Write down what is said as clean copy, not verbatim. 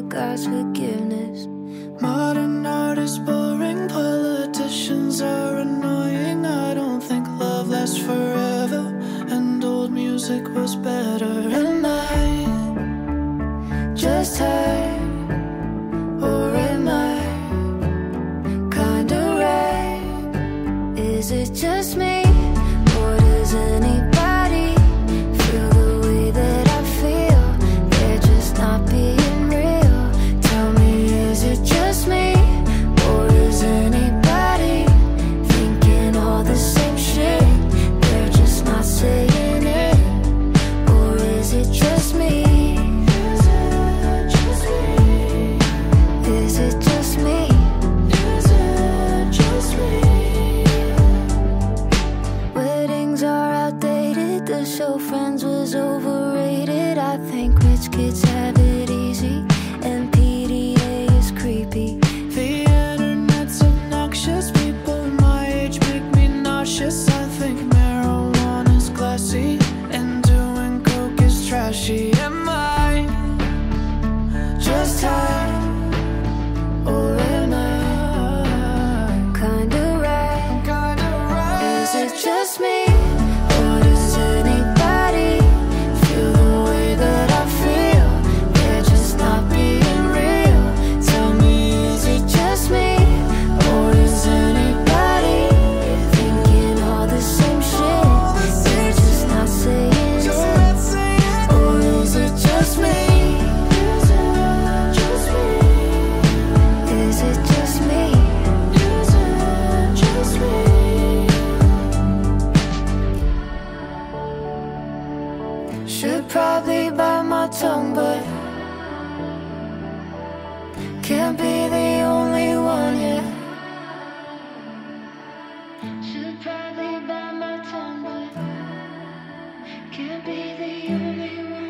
God's forgiveness. Modern art is boring, politicians are annoying. I don't think love lasts forever, and old music was better. Am I just hurt, or am I kinda right? Is it just me, or does anybody feel the way that I feel? They're just not being real. Tell me, is it just me, or is anybody thinking all the same shit? They're just not saying it. Or is it just me? Is it just me? Is it just me? Is it just me? Weddings are outdated, the show Friends was overrated. I think rich kids have it easy, and PDA is creepy. The internet's obnoxious, people my age make me nauseous. I think marijuana's classy, and doing coke is trashy. Am I just high, or am I Kinda right. kinda right? Is it just me, or does anybody feel the way that I feel? They're just not being real. Tell me, is it just me, or is anybody thinking all the same shit? They're just not saying Just it. not saying it. Or is it just me? Is it just me? Is it just me? Is it just me? Should probably bite my tongue, but can't be the only one, yeah. Should probably bite my tongue, but can't be the only one.